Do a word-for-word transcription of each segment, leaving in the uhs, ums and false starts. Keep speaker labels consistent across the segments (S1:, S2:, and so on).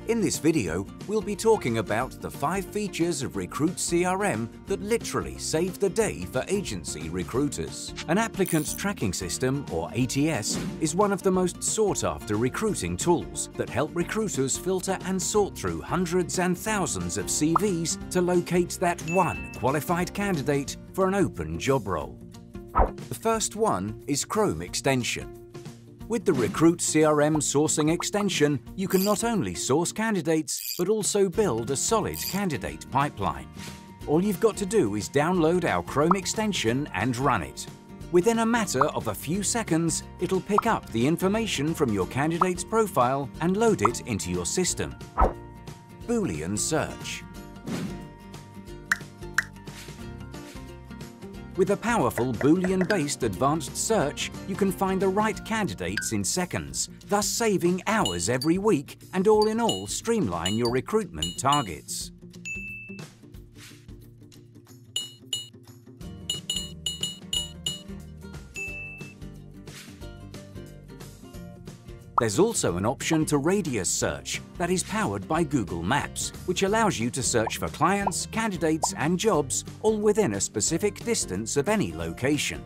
S1: In this video, we'll be talking about the five features of Recruit C R M that literally save the day for agency recruiters. An applicant tracking system, or A T S, is one of the most sought-after recruiting tools that help recruiters filter and sort through hundreds and thousands of C Vs to locate that one qualified candidate for an open job role. The first one is Chrome extension. With the Recruit C R M sourcing extension, you can not only source candidates, but also build a solid candidate pipeline. All you've got to do is download our Chrome extension and run it. Within a matter of a few seconds, it'll pick up the information from your candidate's profile and load it into your system. Boolean Search. With a powerful Boolean-based advanced search, you can find the right candidates in seconds, thus saving hours every week and all in all streamline your recruitment targets. There's also an option to radius search that is powered by Google Maps, which allows you to search for clients, candidates, and jobs all within a specific distance of any location.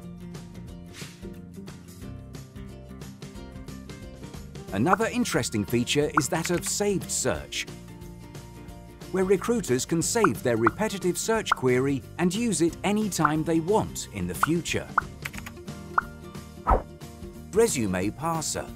S1: Another interesting feature is that of saved search, where recruiters can save their repetitive search query and use it anytime they want in the future. Resume Parser.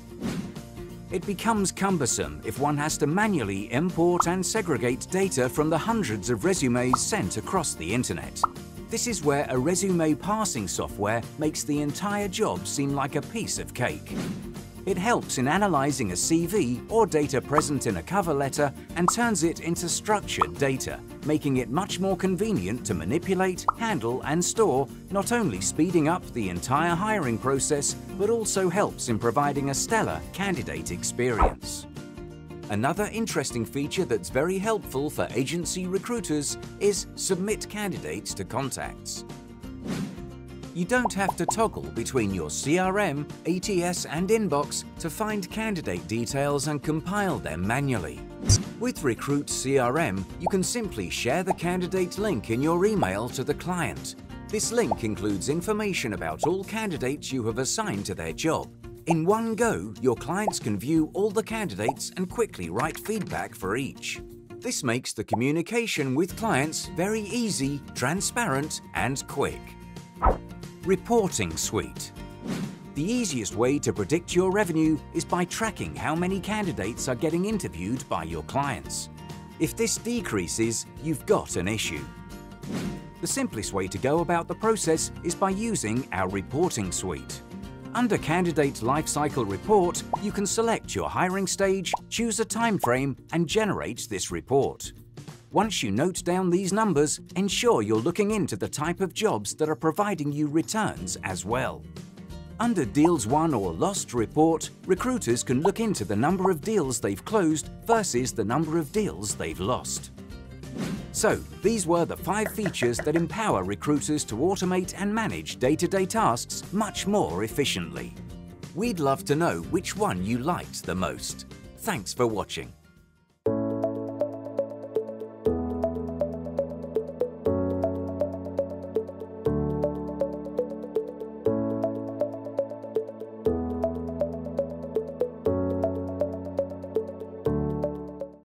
S1: It becomes cumbersome if one has to manually import and segregate data from the hundreds of resumes sent across the internet. This is where a resume parsing software makes the entire job seem like a piece of cake. It helps in analyzing a C V or data present in a cover letter and turns it into structured data, making it much more convenient to manipulate, handle, and store, not only speeding up the entire hiring process, but also helps in providing a stellar candidate experience. Another interesting feature that's very helpful for agency recruiters is Submit Candidates to Contacts. You don't have to toggle between your C R M, A T S, and inbox to find candidate details and compile them manually. With Recruit C R M, you can simply share the candidate link in your email to the client. This link includes information about all candidates you have assigned to their job. In one go, your clients can view all the candidates and quickly write feedback for each. This makes the communication with clients very easy, transparent, and quick. Reporting Suite. The easiest way to predict your revenue is by tracking how many candidates are getting interviewed by your clients. If this decreases, you've got an issue. The simplest way to go about the process is by using our Reporting Suite. Under Candidate Lifecycle Report, you can select your hiring stage, choose a time frame, and generate this report. Once you note down these numbers, ensure you're looking into the type of jobs that are providing you returns as well. Under Deals Won or Lost report, recruiters can look into the number of deals they've closed versus the number of deals they've lost. So, these were the five features that empower recruiters to automate and manage day-to-day tasks much more efficiently. We'd love to know which one you liked the most. Thanks for watching.